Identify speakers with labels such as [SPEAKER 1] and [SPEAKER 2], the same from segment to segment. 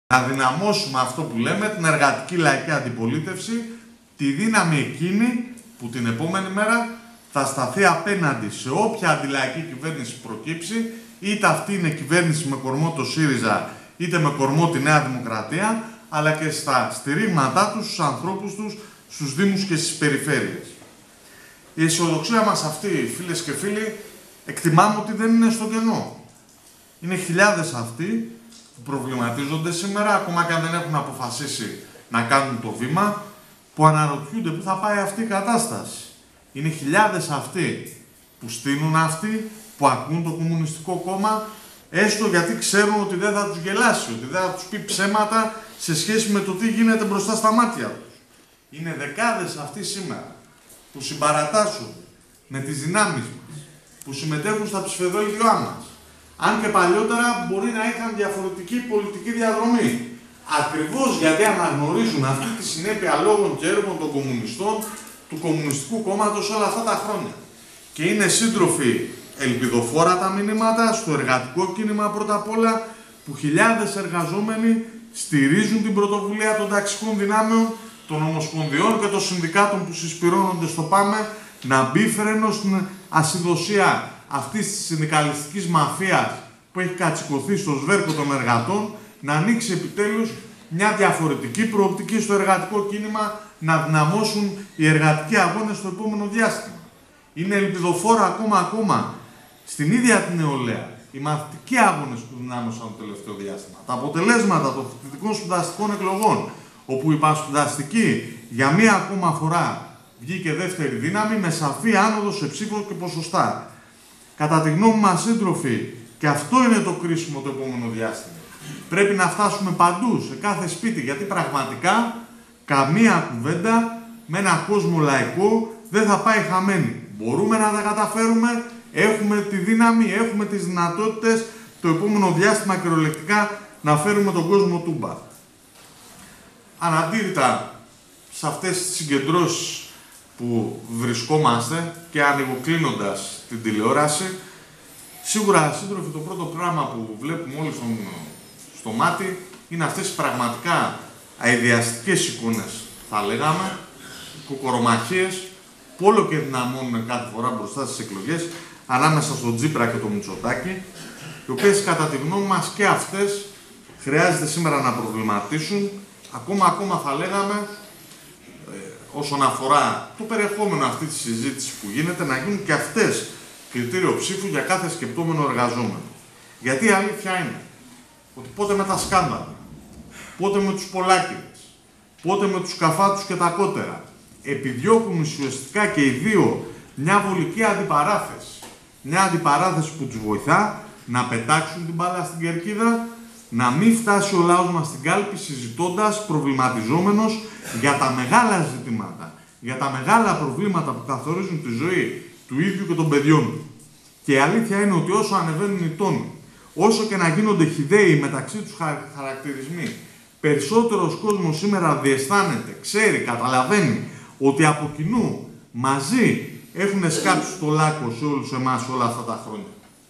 [SPEAKER 1] Να δυναμώσουμε αυτό που λέμε, την εργατική λαϊκή αντιπολίτευση, τη δύναμη εκείνη που την επόμενη μέρα θα σταθεί απέναντι σε όποια αντιλαϊκή κυβέρνηση προκύψει, είτε αυτή είναι κυβέρνηση με κορμό το ΣΥΡΙΖΑ, είτε με κορμό τη Νέα Δημοκρατία, αλλά και στα στηρίγματά τους, στους ανθρώπους τους, στους δήμους και στις περιφέρειες. Η αισιοδοξία μας αυτή, φίλες και φίλοι, εκτιμάμε ότι δεν είναι στο κενό. Είναι χιλιάδες αυτοί που προβληματίζονται σήμερα, ακόμα και αν δεν έχουν αποφασίσει να κάνουν το βήμα, που αναρωτιούνται πού θα πάει αυτή η κατάσταση. Είναι χιλιάδες αυτοί που στείνουν αυτοί, που ακούν το Κομμουνιστικό Κόμμα, έστω γιατί ξέρουν ότι δεν θα τους γελάσει, ότι δεν θα τους πει ψέματα σε σχέση με το τι γίνεται μπροστά στα μάτια τους. Είναι δεκάδες αυτοί σήμερα που συμπαρατάσσουν με τις δυνάμεις μας, που συμμετέχουν στα ψηφοδέλτια μας. Αν και παλιότερα μπορεί να είχαν διαφορετική πολιτική διαδρομή. Ακριβώς γιατί αναγνωρίζουν αυτή τη συνέπεια λόγων και έργων των κομμουνιστών, του Κομμουνιστικού Κόμματος όλα αυτά τα χρόνια. Και είναι σύντροφοι ελπιδοφόρα τα μηνύματα στο εργατικό κίνημα πρώτα απ' όλα, που χιλιάδες εργαζόμενοι στηρίζουν την πρωτοβουλία των ταξικών δυνάμεων, των ομοσπονδιών και των συνδικάτων που συσπυρώνονται στο ΠΑΜΕ, να μπει φρένο στην ασυδοσία αυτής της συνδικαλιστικής μαφίας που έχει κατσικωθεί στο σβέρκο των εργατών, να ανοίξει επιτέλους μια διαφορετική προοπτική στο εργατικό κίνημα, να δυναμώσουν οι εργατικοί αγώνες στο επόμενο διάστημα. Είναι ελπιδοφόρα ακόμα στην ίδια την νεολαία οι μαθητικοί αγώνες που δυνάμωσαν το τελευταίο διάστημα. Τα αποτελέσματα των φοιτητικών σπουδαστικών εκλογών, όπου η πασπουδαστική για μία ακόμα φορά βγήκε δεύτερη δύναμη με σαφή άνοδο σε ψήφο και ποσοστά. Κατά τη γνώμη μας, σύντροφοι, και αυτό είναι το κρίσιμο το επόμενο διάστημα. Πρέπει να φτάσουμε παντού, σε κάθε σπίτι, γιατί πραγματικά καμία κουβέντα με ένα κόσμο λαϊκό δεν θα πάει χαμένη. Μπορούμε να τα καταφέρουμε, έχουμε τη δύναμη, έχουμε τις δυνατότητες το επόμενο διάστημα κυριολεκτικά να φέρουμε τον κόσμο τούμπα. Αναντήρητα σε αυτές τις συγκεντρώσεις που βρισκόμαστε και ανοιγοκλίνοντας την τηλεόραση, σίγουρα, σύντροφοι, το πρώτο πράγμα που βλέπουμε όλοι στο μάτι είναι αυτές οι πραγματικά αειδιαστικές εικόνες, θα λέγαμε, κοκορομαχίες, που όλο και δυναμώνουν κάθε φορά μπροστά στις εκλογές, ανάμεσα στον Τσίπρα και το Μητσοτάκη, οι οποίες κατά τη γνώμη μας και αυτές χρειάζεται σήμερα να προβληματίσουν, ακόμα θα λέγαμε, όσον αφορά το περιεχόμενο αυτής της συζήτησης που γίνεται, να γίνουν και αυτές κριτήριο ψήφου για κάθε σκεπτόμενο εργαζόμενο. Γιατί η αλήθεια είναι ότι πότε με τα σκάνδαλα, πότε με τους Πολάκηδες, πότε με τους Καφάτους και τα κότερα, επιδιώκουν ουσιαστικά και οι δύο μια βολική αντιπαράθεση. Μια αντιπαράθεση που τους βοηθά να πετάξουν την μπάλα στην κερκίδα, να μην φτάσει ο λαός μας στην κάλπη συζητώντας, προβληματιζόμενος για τα μεγάλα ζητήματα, για τα μεγάλα προβλήματα που καθορίζουν τη ζωή του ίδιου και των παιδιών του. Και η αλήθεια είναι ότι όσο ανεβαίνουν οι τόνοι, όσο και να γίνονται χυδαίοι μεταξύ τους χαρακτηρισμοί, περισσότερος κόσμος σήμερα διαισθάνεται, ξέρει, καταλαβαίνει ότι από κοινού, μαζί, έχουν σκάψει το λάκκο σε όλους εμάς όλα αυτά τα χρόνια.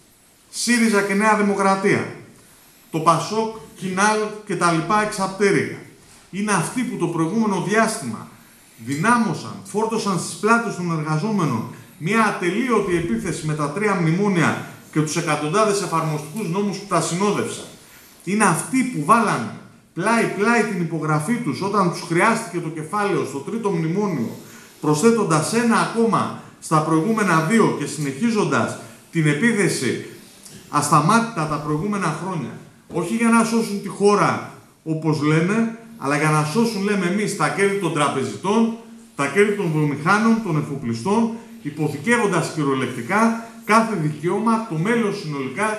[SPEAKER 1] ΣΥΡΙΖΑ και Νέα Δημοκρατία, το ΠΑΣΟΚ, ΚΙΝΑΛ και τα λοιπά εξαπτέρυγα. Είναι αυτοί που το προηγούμενο διάστημα δυνάμωσαν, φόρτωσαν στις πλάτες των εργαζόμενων μια ατελείωτη επίθεση με τα 3 μνημόνια και τους εκατοντάδες εφαρμοστικούς νόμους που τα συνόδευσαν. Είναι αυτοί που βάλανε πλάι-πλάι την υπογραφή τους όταν τους χρειάστηκε το κεφάλαιο στο 3ο μνημόνιο, προσθέτοντας ένα ακόμα στα προηγούμενα 2 και συνεχίζοντας την επίθεση ασταμάτητα τα προηγούμενα χρόνια. Όχι για να σώσουν τη χώρα όπως λένε, αλλά για να σώσουν, λέμε εμείς, τα κέρδη των τραπεζιτών, τα κέρδη των βιομηχάνων, των εφοπλιστών, υποθηκεύοντας κυριολεκτικά κάθε δικαίωμα, το μέλλον συνολικά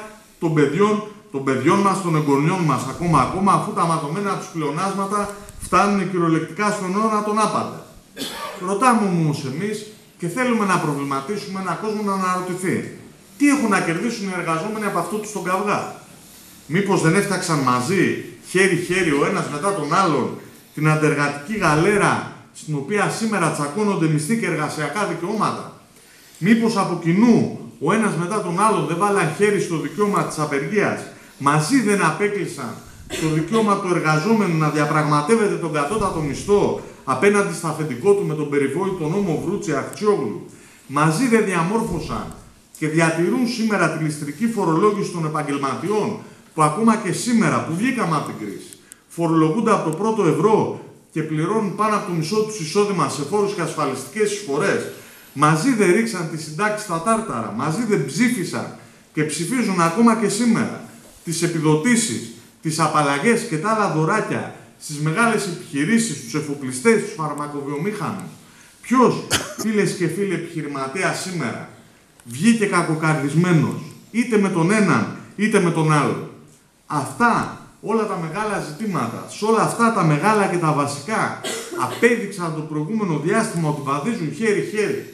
[SPEAKER 1] των παιδιών μας, των εγγονιών μας, ακόμα, αφού τα ματωμένα τους πλεονάσματα φτάνουν κυριολεκτικά στον αιώνα τον άπαντα. Ρωτάμε όμως εμείς και θέλουμε να προβληματίσουμε έναν κόσμο να αναρωτηθεί. Τι έχουν να κερδίσουν οι εργαζόμενοι από αυτό τους τον καυγά? Μήπως δεν έφταξαν μαζί, χέρι-χέρι, ο ένας μετά τον άλλον, την αντεργατική γαλέρα στην οποία σήμερα τσακώνονται μισθοί και εργασιακά δικαιώματα? Μήπως από κοινού ο ένας μετά τον άλλον δεν βάλαν χέρι στο δικαίωμα της απεργίας, μαζί δεν απέκλεισαν το δικαίωμα του εργαζόμενου να διαπραγματεύεται τον κατώτατο μισθό απέναντι στα αφεντικό του με τον περιβόητο νόμο Βρούτση Αχτσιόγλου, μαζί δεν διαμόρφωσαν και διατηρούν σήμερα τη ληστρική φορολόγηση των επαγγελματιών που ακόμα και σήμερα που βγήκαμε από την κρίση φορολογούνται από το πρώτο ευρώ και πληρώνουν πάνω από το μισό τους εισόδημα σε φόρους και ασφαλιστικές εισφορές, μαζί δεν ρίξαν τις συντάξεις στα τάρταρα, μαζί δεν ψήφισαν και ψηφίζουν ακόμα και σήμερα τις επιδοτήσεις, τις απαλλαγές και τα άλλα δωράκια στις μεγάλες επιχειρήσεις, στους εφοπλιστές, στους φαρμακοβιομήχανους. Ποιος, φίλες και φίλοι επιχειρηματίας σήμερα, βγήκε κακοκαρδισμένος, είτε με τον έναν, είτε με τον άλλον. Αυτά όλα τα μεγάλα ζητήματα, σε όλα αυτά τα μεγάλα και τα βασικά, απέδειξαν το προηγούμενο διάστημα ότι βαδίζουν χέρι-χέρι.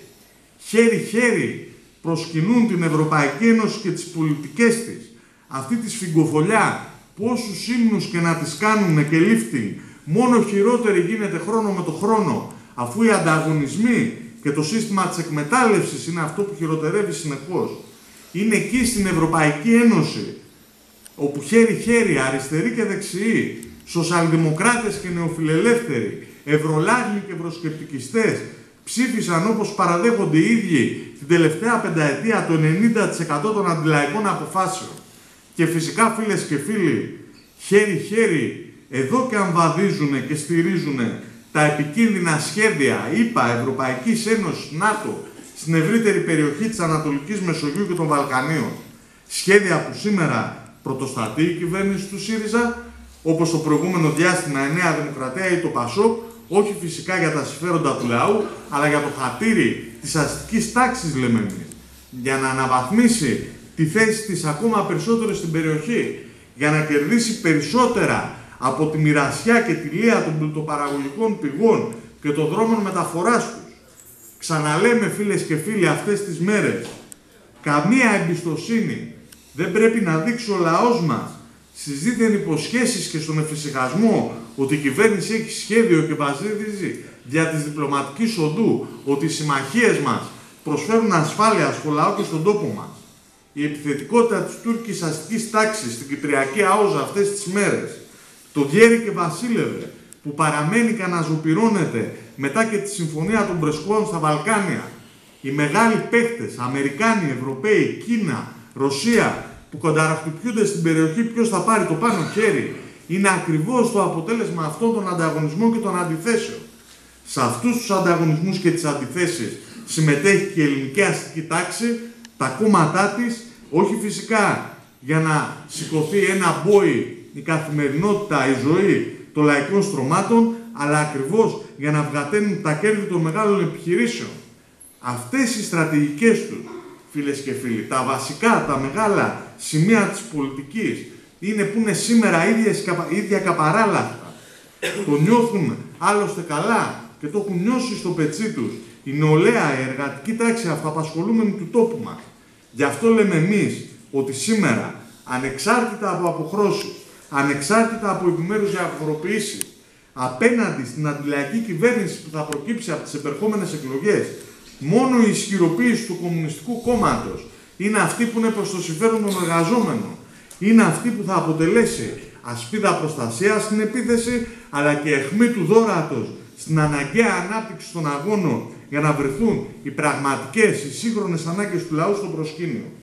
[SPEAKER 1] Χέρι-χέρι προσκυνούν την Ευρωπαϊκή Ένωση και τις πολιτικές της. Αυτή τη σφιγγοφολιά, πόσους ύμνους και να τις κάνουν και lifting, μόνο χειρότερη γίνεται χρόνο με το χρόνο, αφού οι ανταγωνισμοί και το σύστημα της εκμετάλλευσης είναι αυτό που χειροτερεύει συνεχώς. Είναι εκεί στην Ευρωπαϊκή Ένωση, όπου χέρι-χέρι, αριστεροί και δεξιοί, σοσιαλδημοκράτες και νεοφιλελεύθεροι, ευρωλάγοι και ευρωσκεπτικιστές, ψήφισαν όπως παραδέχονται οι ίδιοι την τελευταία πενταετία το 90% των αντιλαϊκών αποφάσεων. Και φυσικά, φίλες και φίλοι, χέρι-χέρι, εδώ και αν βαδίζουν και στηρίζουν τα επικίνδυνα σχέδια ΗΠΑ, Ευρωπαϊκής Ένωσης, ΝΑΤΟ, στην ευρύτερη περιοχή της Ανατολικής Μεσογείου και των Βαλκανίων. Σχέδια που σήμερα πρωτοστατεί η κυβέρνηση του ΣΥΡΙΖΑ, όπως το προηγούμενο διάστημα η Νέα Δημοκρατία ή το ΠΑΣΟΚ, όχι φυσικά για τα συμφέροντα του λαού, αλλά για το χατήρι της αστικής τάξης, λέμε εμείς, για να αναβαθμίσει τη θέση της ακόμα περισσότερο στην περιοχή, για να κερδίσει περισσότερα από τη μοιρασιά και τη λία των πλουτοπαραγωγικών πηγών και των δρόμων μεταφοράς τους. Ξαναλέμε, φίλες και φίλοι, αυτές τις μέρες, καμία εμπιστοσύνη δεν πρέπει να δείξει ο λαός μας στις δίθεν υποσχέσεις και στον εφησυχασμό ότι η κυβέρνηση έχει σχέδιο και βασίζει δια της διπλωματικής οδού ότι οι συμμαχίες μας προσφέρουν ασφάλεια στο λαό και στον τόπο μας. Η επιθετικότητα της Τούρκης αστικής τάξης στην Κυπριακή Άοζα αυτές τις μέρες, το διέρη και βασίλευε που παραμένει και αναζωπυρώνεται μετά και τη συμφωνία των Πρεσκόων στα Βαλκάνια, οι μεγάλοι παίχτες, Αμερικάνοι, Ευρωπαίοι, Κίνα, Ρωσία, που κονταραχτυπιούνται στην περιοχή ποιος θα πάρει το πάνω χέρι, είναι ακριβώς το αποτέλεσμα αυτών των ανταγωνισμών και των αντιθέσεων. Σε αυτούς τους ανταγωνισμούς και τις αντιθέσεις συμμετέχει και η ελληνική αστική τάξη, τα κόμματά της, όχι φυσικά για να σηκωθεί ένα μπόι η καθημερινότητα, η ζωή των λαϊκών στρωμάτων, αλλά ακριβώς για να βγαταίνουν τα κέρδη των μεγάλων επιχειρήσεων. Αυτές οι στρατηγικές τους, φίλες και φίλοι, τα βασικά, τα μεγάλα σημεία της πολιτικής είναι που είναι σήμερα ίδια καπαράλαχτα. Το νιώθουν άλλωστε καλά και το έχουν νιώσει στο πετσί τους η νεολαία, η εργατική τάξη, αυτοαπασχολούμενη του τόπου μας. Γι' αυτό λέμε εμείς ότι σήμερα, ανεξάρτητα από αποχρώσεις, ανεξάρτητα από επιμέρους διαφοροποιήσεις, απέναντι στην αντιλαϊκή κυβέρνηση που θα προκύψει από τις επερχόμενες εκλογές, μόνο η ισχυροποίηση του Κομμουνιστικού Κόμματος είναι αυτή που είναι προς το συμφέρον των εργαζόμενων. Είναι αυτή που θα αποτελέσει ασπίδα προστασίας στην επίθεση, αλλά και αιχμή του δώρατος στην αναγκαία ανάπτυξη των αγώνων για να βρεθούν οι πραγματικές, οι σύγχρονες ανάγκες του λαού στο προσκήνιο.